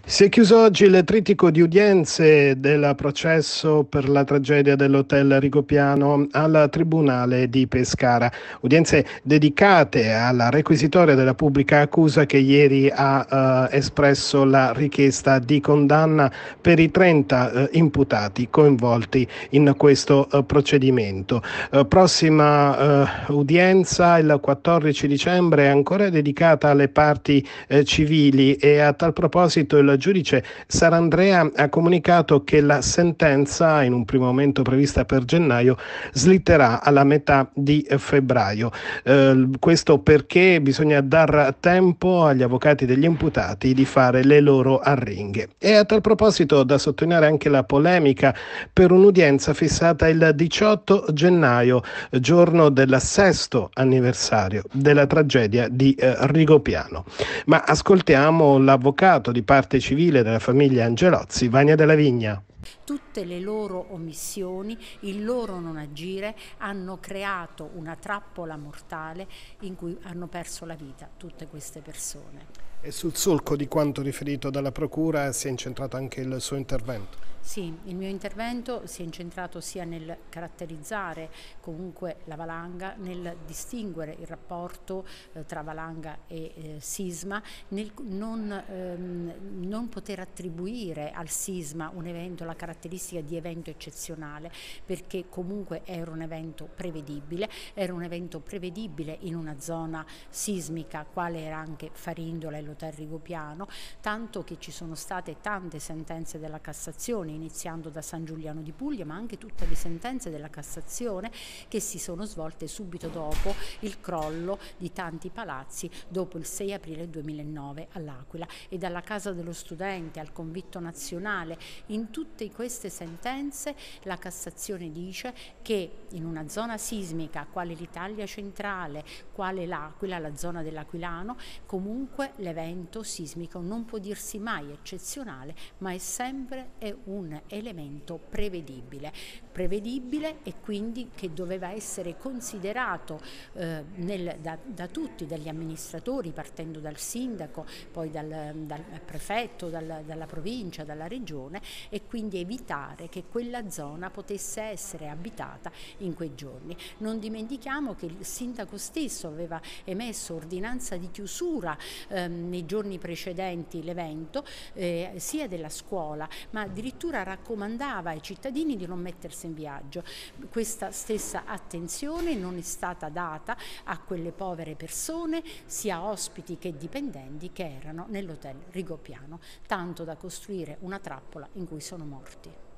Si è chiuso oggi il trittico di udienze del processo per la tragedia dell'hotel Rigopiano al Tribunale di Pescara. Udienze dedicate alla requisitoria della pubblica accusa che ieri ha espresso la richiesta di condanna per i 30 imputati coinvolti in questo procedimento. Prossima udienza il 14 dicembre è ancora dedicata alle parti civili e a tal proposito il giudice Sarandrea ha comunicato che la sentenza, in un primo momento prevista per gennaio, slitterà alla metà di febbraio. Questo perché bisogna dar tempo agli avvocati degli imputati di fare le loro arringhe. E a tal proposito da sottolineare anche la polemica per un'udienza fissata il 18 gennaio, giorno del sesto anniversario della tragedia di Rigopiano. Ma ascoltiamo l'avvocato di parte civile della famiglia Angelozzi, Vania Della Vigna. Tutte le loro omissioni, il loro non agire hanno creato una trappola mortale in cui hanno perso la vita tutte queste persone. E sul solco di quanto riferito dalla Procura si è incentrato anche il suo intervento. Sì, il mio intervento si è incentrato sia nel caratterizzare comunque la valanga, nel distinguere il rapporto tra valanga e sisma, nel non poter attribuire al sisma un evento la caratteristica di evento eccezionale, perché comunque era un evento prevedibile in una zona sismica quale era anche Farindola e l'Hotel Rigopiano, tanto che ci sono state tante sentenze della Cassazione, iniziando da San Giuliano di Puglia, ma anche tutte le sentenze della Cassazione che si sono svolte subito dopo il crollo di tanti palazzi dopo il 6 aprile 2009 all'Aquila, e dalla Casa dello Studente al Convitto Nazionale. In tutte queste sentenze la Cassazione dice che in una zona sismica quale l'Italia centrale, quale l'Aquila, la zona dell'Aquilano, comunque l'evento sismico non può dirsi mai eccezionale, ma è sempre un elemento prevedibile e quindi che doveva essere considerato da tutti, dagli amministratori, partendo dal sindaco, poi dal prefetto, dalla provincia, dalla regione, e quindi evitare che quella zona potesse essere abitata in quei giorni. Non dimentichiamo che il sindaco stesso aveva emesso ordinanza di chiusura nei giorni precedenti l'evento, sia della scuola, ma addirittura raccomandava ai cittadini di non mettersi in viaggio. Questa stessa attenzione non è stata data a quelle povere persone, sia ospiti che dipendenti, che erano nell'hotel Rigopiano, tanto da costruire una trappola in cui sono morti.